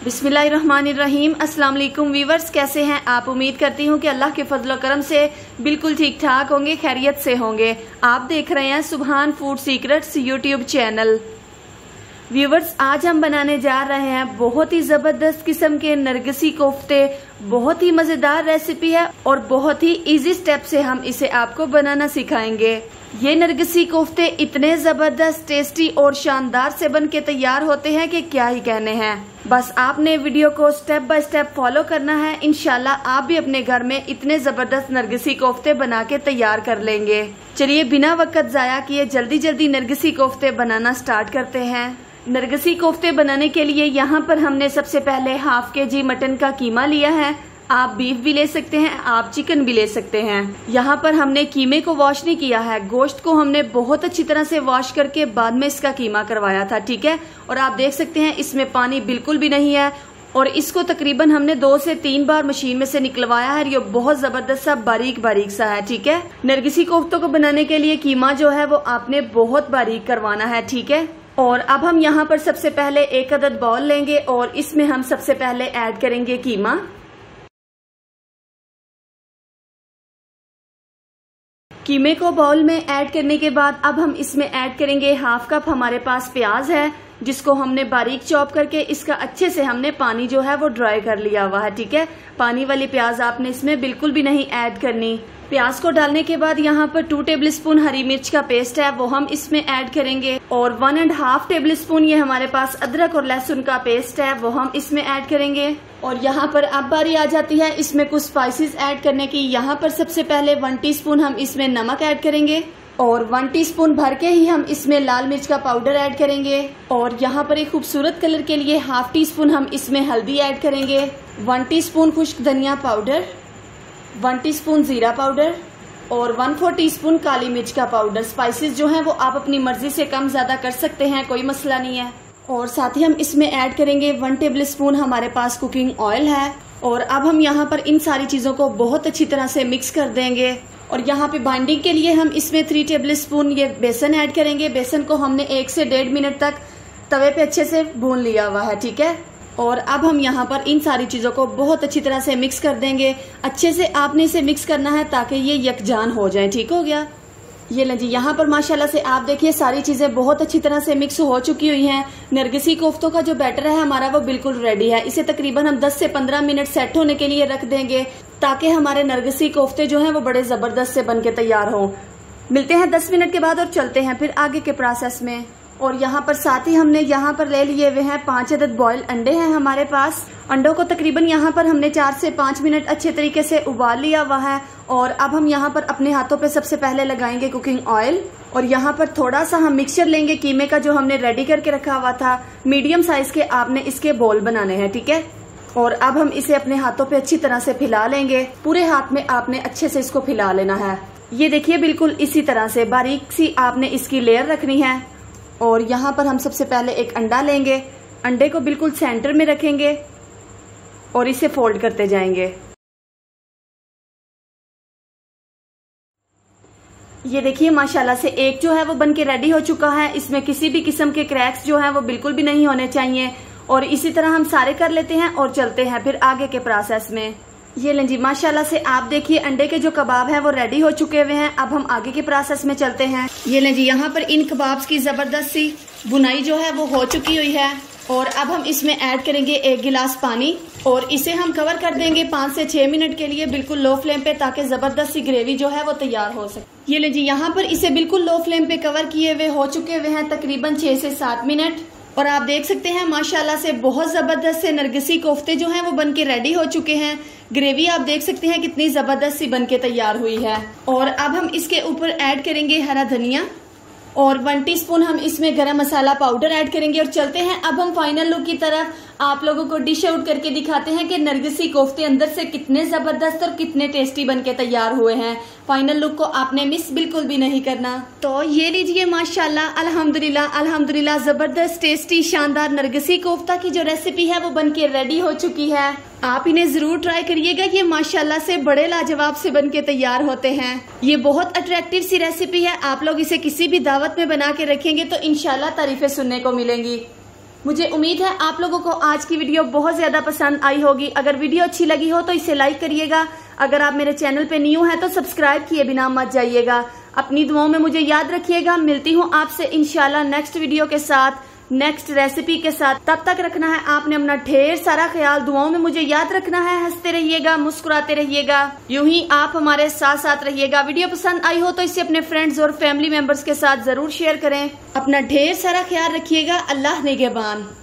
बिस्मिल्लाहिर्रहमानिर्रहीम। अस्सलाम वालेकुम व्यूअर्स, कैसे हैं आप? उम्मीद करती हूँ कि अल्लाह के फजल करम से बिल्कुल ठीक ठाक होंगे, खैरियत से होंगे। आप देख रहे हैं Subhan food secrets YouTube channel. Viewers, आज हम बनाने जा रहे हैं बहुत ही जबरदस्त किस्म के नरगिसी कोफ्ते। बहुत ही मजेदार रेसिपी है और बहुत ही इजी स्टेप से हम इसे आपको बनाना सिखाएंगे। ये नरगिसी कोफ्ते इतने जबरदस्त, टेस्टी और शानदार से बन के तैयार होते हैं कि क्या ही कहने हैं। बस आपने वीडियो को स्टेप बाय स्टेप फॉलो करना है। इंशाल्लाह आप भी अपने घर में इतने जबरदस्त नरगिसी कोफ्ते बना के तैयार कर लेंगे। चलिए बिना वक्त जाया किए जल्दी जल्दी नरगिसी कोफ्ते बनाना स्टार्ट करते हैं। नरगिसी कोफ्ते बनाने के लिए यहाँ पर हमने सबसे पहले हाफ केजी मटन का कीमा लिया है। आप बीफ भी ले सकते हैं, आप चिकन भी ले सकते हैं। यहाँ पर हमने कीमे को वॉश नहीं किया है, गोश्त को हमने बहुत अच्छी तरह से वॉश करके बाद में इसका कीमा करवाया था, ठीक है। और आप देख सकते हैं इसमें पानी बिल्कुल भी नहीं है और इसको तकरीबन हमने 2 से 3 बार मशीन में से निकलवाया है। ये बहुत जबरदस्त सा बारीक बारीक सा है, ठीक है। नरगिसी कोफ्तों को बनाने के लिए कीमा जो है वो आपने बहुत बारीक करवाना है, ठीक है। और अब हम यहाँ पर सबसे पहले 1 अदद बाउल लेंगे और इसमें हम सबसे पहले ऐड करेंगे कीमा। कीमे को बाउल में ऐड करने के बाद अब हम इसमें ऐड करेंगे हाफ कप हमारे पास प्याज है, जिसको हमने बारीक चॉप करके इसका अच्छे से हमने पानी जो है वो ड्राई कर लिया हुआ है, ठीक है। पानी वाली प्याज आपने इसमें बिल्कुल भी नहीं ऐड करनी। प्याज को डालने के बाद यहाँ पर 2 टेबल स्पून हरी मिर्च का पेस्ट है वो हम इसमें ऐड करेंगे और 1.5 टेबल स्पून ये हमारे पास अदरक और लहसुन का पेस्ट है वो हम इसमें ऐड करेंगे। और यहाँ पर अब बारी आ जाती है इसमें कुछ स्पाइसेस ऐड करने की। यहाँ पर सबसे पहले 1 टीस्पून हम इसमें नमक ऐड करेंगे और 1 टीस्पून भर के ही हम इसमें लाल मिर्च का पाउडर ऐड करेंगे। और यहाँ पर एक खूबसूरत कलर के लिए हाफ टीस्पून हम इसमें हल्दी ऐड करेंगे, 1 टीस्पून खुश्क धनिया पाउडर, 1 टीस्पून जीरा पाउडर और 1/4 टीस्पून काली मिर्च का पाउडर। स्पाइसेस जो हैं वो आप अपनी मर्जी से कम ज्यादा कर सकते हैं, कोई मसला नहीं है। और साथ ही हम इसमें ऐड करेंगे 1 टेबल स्पून हमारे पास कुकिंग ऑयल है। और अब हम यहाँ पर इन सारी चीजों को बहुत अच्छी तरह से मिक्स कर देंगे। और यहाँ पे बाइंडिंग के लिए हम इसमें 3 टेबल स्पून ये बेसन ऐड करेंगे। बेसन को हमने 1 से 1.5 मिनट तक तवे पे अच्छे से भून लिया हुआ है, ठीक है। और अब हम यहाँ पर इन सारी चीजों को बहुत अच्छी तरह से मिक्स कर देंगे। अच्छे से आपने इसे मिक्स करना है ताकि ये यकजान हो जाए, ठीक हो गया। ये लें जी, यहाँ पर माशाल्लाह से आप देखिए सारी चीजें बहुत अच्छी तरह से मिक्स हो चुकी हुई हैं। नरगिसी कोफ्तों का जो बैटर है हमारा वो बिल्कुल रेडी है। इसे तकरीबन हम 10 से 15 मिनट सेट होने के लिए रख देंगे ताकि हमारे नरगिसी कोफ्ते जो हैं वो बड़े जबरदस्त से बन के तैयार हों। मिलते हैं 10 मिनट के बाद और चलते हैं फिर आगे के प्रोसेस में। और यहाँ पर साथ ही हमने यहाँ पर ले लिए हुए हैं 5 अदद बॉयल अंडे हैं हमारे पास। अंडों को तकरीबन यहाँ पर हमने 4 से 5 मिनट अच्छे तरीके से उबाल लिया हुआ है। और अब हम यहाँ पर अपने हाथों पे सबसे पहले लगाएंगे कुकिंग ऑयल और यहाँ पर थोड़ा सा हम मिक्सचर लेंगे कीमे का जो हमने रेडी करके रखा हुआ था। मीडियम साइज के आपने इसके बॉल बनाने हैं, ठीक है। और अब हम इसे अपने हाथों पे अच्छी तरह से फैला लेंगे। पूरे हाथ में आपने अच्छे से इसको फैला लेना है। ये देखिए बिल्कुल इसी तरह से बारीक सी आपने इसकी लेयर रखनी है। और यहाँ पर हम सबसे पहले एक अंडा लेंगे, अंडे को बिल्कुल सेंटर में रखेंगे और इसे फोल्ड करते जाएंगे। ये देखिए माशाल्लाह से एक जो है वो बन के रेडी हो चुका है। इसमें किसी भी किस्म के क्रैक्स जो है वो बिल्कुल भी नहीं होने चाहिए। और इसी तरह हम सारे कर लेते हैं और चलते हैं फिर आगे के प्रोसेस में। ये लें जी, माशाल्लाह से आप देखिए अंडे के जो कबाब हैं वो रेडी हो चुके हुए हैं। अब हम आगे के प्रोसेस में चलते हैं। ये लें जी, यहाँ पर इन कबाब्स की जबरदस्त सी बुनाई जो है वो हो चुकी हुई है। और अब हम इसमें ऐड करेंगे 1 गिलास पानी और इसे हम कवर कर देंगे 5 से 6 मिनट के लिए बिल्कुल लो फ्लेम पे, ताकि जबरदस्त सी ग्रेवी जो है वो तैयार हो सके। ये लें जी, यहाँ पर इसे बिल्कुल लो फ्लेम पे कवर किए हुए हो चुके हुए हैं तकरीबन 6 से 7 मिनट। और आप देख सकते हैं माशाल्लाह से बहुत जबरदस्त से नरगिसी कोफ्ते जो हैं वो बन के रेडी हो चुके हैं। ग्रेवी आप देख सकते हैं कितनी जबरदस्त सी बन के तैयार हुई है। और अब हम इसके ऊपर ऐड करेंगे हरा धनिया और 1 टीस्पून हम इसमें गरम मसाला पाउडर ऐड करेंगे। और चलते हैं अब हम फाइनल लुक की तरफ। आप लोगों को डिश आउट करके दिखाते हैं कि नरगिसी कोफ्ते अंदर से कितने जबरदस्त और कितने टेस्टी बन के तैयार हुए हैं। फाइनल लुक को आपने मिस बिल्कुल भी नहीं करना। तो ये लीजिए माशाल्लाह, अल्हम्दुलिल्लाह अल्हम्दुलिल्लाह, जबरदस्त टेस्टी शानदार नरगिसी कोफ्ता की जो रेसिपी है वो बन के रेडी हो चुकी है। आप इन्हें जरूर ट्राई करिएगा। ये माशाल्लाह से बड़े लाजवाब से बन के तैयार होते हैं। ये बहुत अट्रैक्टिव सी रेसिपी है। आप लोग इसे किसी भी दावत में बना के रखेंगे तो इंशाल्लाह तारीफें सुनने को मिलेंगी। मुझे उम्मीद है आप लोगों को आज की वीडियो बहुत ज्यादा पसंद आई होगी। अगर वीडियो अच्छी लगी हो तो इसे लाइक करिएगा। अगर आप मेरे चैनल पे न्यू हैं तो सब्सक्राइब किए बिना मत जाइएगा। अपनी दुआओं में मुझे याद रखिएगा। मिलती हूँ आपसे इंशाल्लाह नेक्स्ट वीडियो के साथ, नेक्स्ट रेसिपी के साथ। तब तक रखना है आपने अपना ढेर सारा ख्याल। दुआओं में मुझे याद रखना है। हंसते रहिएगा, मुस्कुराते रहिएगा, यूं ही आप हमारे साथ साथ रहिएगा। वीडियो पसंद आई हो तो इसे अपने फ्रेंड्स और फैमिली मेंबर्स के साथ जरूर शेयर करें। अपना ढेर सारा ख्याल रखिएगा। अल्लाह निगहबान।